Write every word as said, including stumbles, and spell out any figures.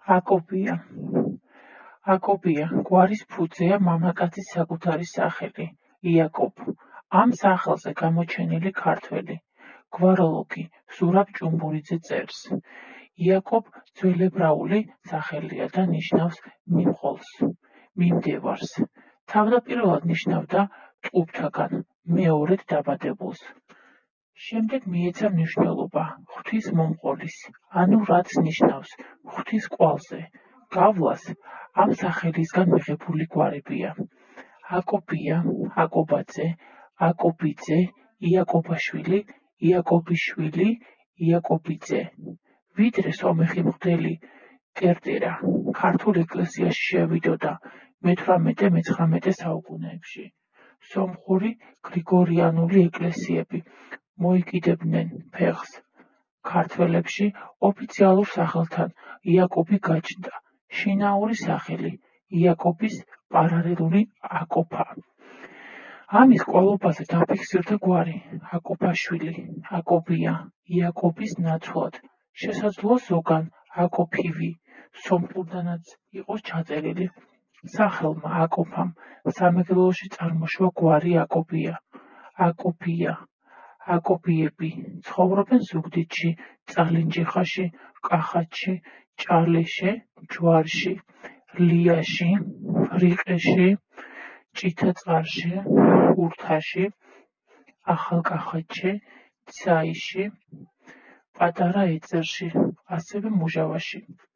აკოპია. აკოპია გვარის ფუძეა მამაკაცის საკუთარი სახელი იაკობ. ამ სახელზე გამოჩენილი ქართველი გვაროლოგი ზურაბ ჭუმბურიძე წერს. იაკობ ძველებრაული სახელია და ნიშნავს მიმყოლს, მიმდევარს. თავდაპირველად ნიშნავდა ტყუპთაგან მეორედ დაბადებულს. შემდეგ მიეცა მნიშვნელობა ღვთისმომყოლის, ანუ რაც ნიშნავს ღვთის კვალზე. გავლას ამ სახელისგან მიღებული გვარებია: აკოპია, აკობაძე, აკობიძე, იაკობაშვილი, იაკობიშვილი, იაკობიძე. ვიდრე სომეხი მღვდელი კერტერა ქართულ ეკლესიაში შევიდოდა მეთვრამეტე-მეცხრამეტე საუკუნეებში. სომხური გრიგორიანული ეკლესიები მოიკიდებდნენ ფეხს. ქართველებში ოფიციალურ სახელთან იაკობი გაჩნდა. შინაური სახელი იაკობის პარალელური აკოფა. ამის კვალობაზე დაფიქსირდა გვარი აკოფაშვილი, აკობია, იაკობის ნაცვლად. შესაძლოა ზოგან აკოფივი სომხურდანაც იყოს ჩაწერილი. სახელმა აკოფამ სამეგრელოში წარმოშვა გვარი აკოპია, აკოფია, აკოპიები ცხოვრობენ ზუგდიდში, წალინჯიხაში, კახეთში, ჭალეში, ჯვარში, ლიაში, რიყეში, ჭითაწყარში, ურთაში, ახალკახეთში, ცაიში, პატარა ეწერში, ასევე მუჟავაში.